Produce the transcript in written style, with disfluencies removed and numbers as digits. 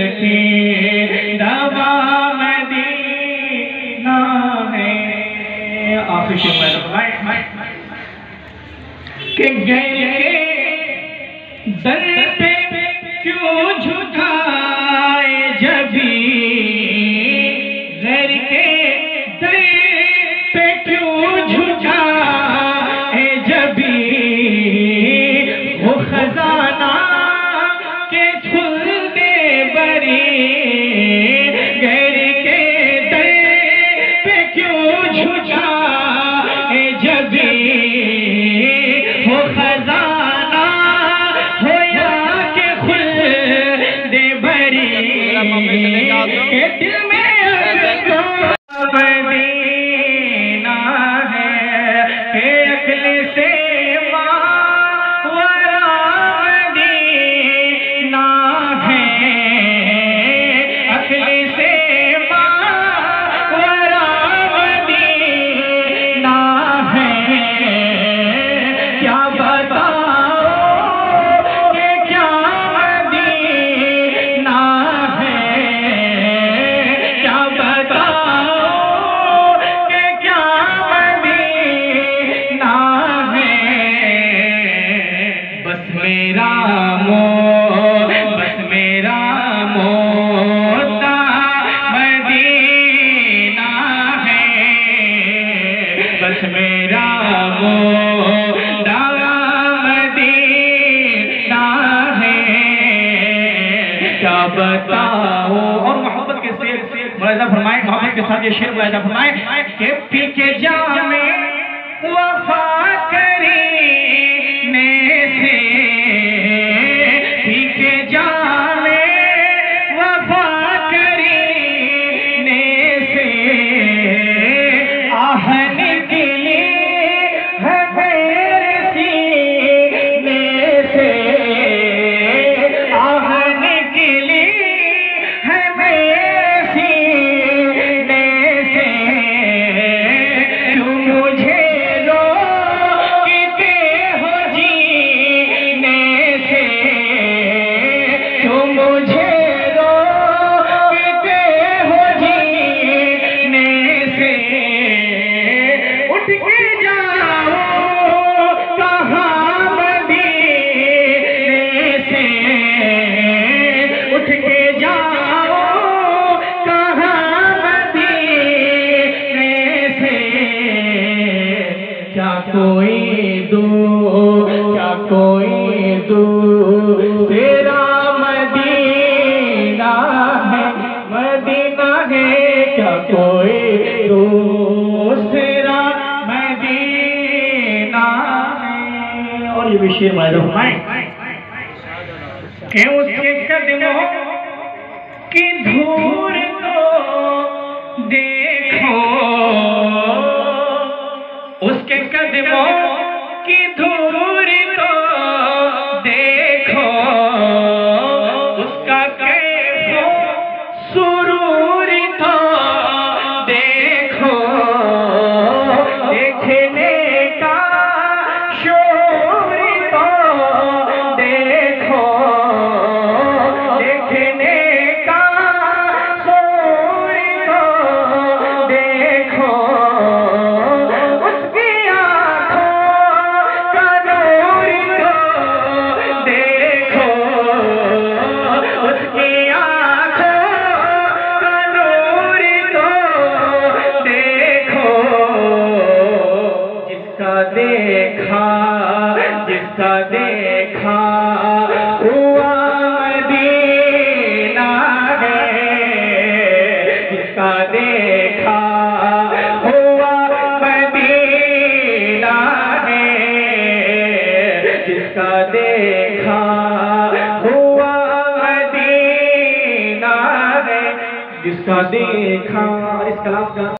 की दवा मदीना है। आखिर शेर के गए दर पे क्यों झुकाए जबी, घर के दर पे क्यों झुकाए जबी, वो खजाना के खुल दे बरी, घर के दर पे क्यों झुकाए जबी, वो खजाना हो या के खुल दे बरी, के दिल में मदीना है, के अखले से मावरा मदीना है, अखले से मावरा मदीना है। क्या बताओ कि क्या मदीना है, क्या बताओ कि क्या मदीना है। बस मेरा मोता मदीना है, बस मेरा मोता मदीना है। क्या बताओ। और मोहब्बत के शेर मुलाहिजा फरमाए, मोहब्बत के साथ ये शेर मुलाहिजा फरमाए कि पी के जामे वफा करीने से, पी के जामे वफा करीने से, आहन निकली है मेरे सीने से, आहन निकली है मेरे सीने से। तुम मुझे रोकते हो जीने से, तुम मुझे रोकते हो जीने से। उठ के जाओ कहाँ मदीने से, उठ के जाओ कहाँ मदीने से। क्या कोई तेरा मदीना है, मदीना है। क्या कोई दूसरा मदीना है। और ये भी शेर मुलाहिजा फरमाए कि उसके कदमों की धूल तो देखो, उसके कदमों की धूल तो देखो, उसका कैफो सुरूर तो देखो, देखने का शोर तो देखो, देखने का शोर तो देखो। उसकी आँखों का नूर तो देखो, उसकी आँखों का नूर तो देखो। जिसका देखा हुआ मदीना है, जिसका देखा हुआ मदीना है, जिसका देखा हुआ मदीना है, जिसका देखा। इस कलाम का